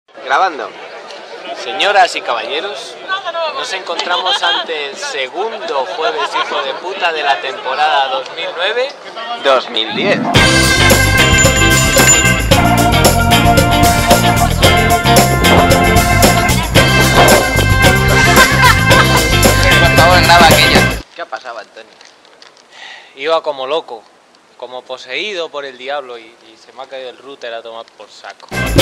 Grabando. Señoras y caballeros, nos encontramos ante el segundo jueves hijo de puta de la temporada 2009-2010. Por favor, graba aquella. ¿Qué ha pasado, Antonio? Iba como loco, como poseído por el diablo y se me ha caído el router a tomar por saco.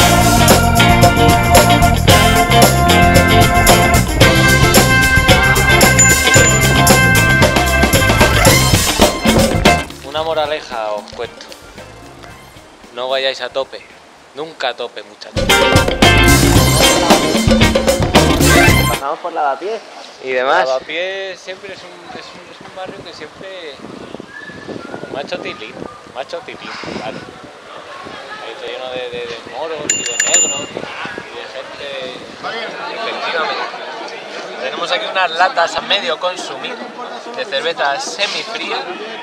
Una moraleja os cuento. No vayáis a tope, nunca a tope, muchachos. Pasamos por Lavapiés y demás. Lavapiés siempre es un barrio que siempre macho tilín, claro. Ahí está lleno de moros y de negros y de gente. Efectivamente. Tenemos aquí unas latas a medio consumir de cerveza semifría.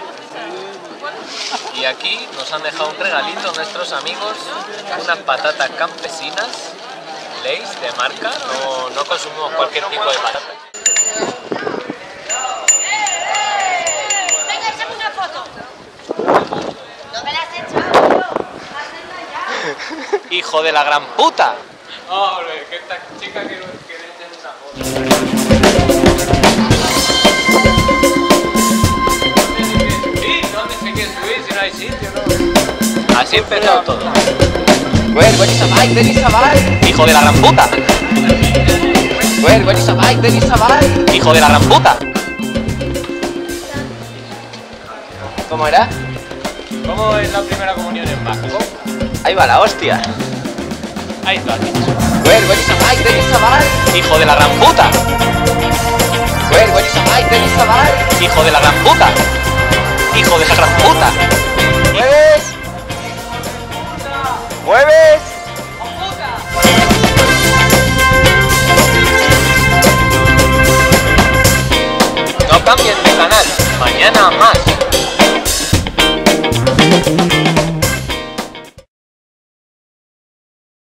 Y aquí nos han dejado un regalito nuestros amigos, unas patatas campesinas, Lay's de marca, no consumimos cualquier tipo de patatas. Venga, échame una foto. No me la has echado, tío. ¡Hijo de la gran puta! ¡Hombre, que esta chica quiere echar una foto! ¿Dónde se quiere subir si no hay sitio, no? Así empezó todo. Where is a bike? There is a bike. ¡Hijo de la gran puta! Where is a bike? There is a bike. ¡Hijo de la gran puta! ¿Cómo era? ¿Cómo es la primera comunión en vasco? Ahí va la hostia. Ahí está. Where is a bike? There is a bike. ¡Hijo de la gran puta! Where is a bike? There is a bike. ¡Hijo de la gran puta! ¡Hijo de la gran puta! ¿Mueves? ¿Mueves? No cambien de canal, mañana más.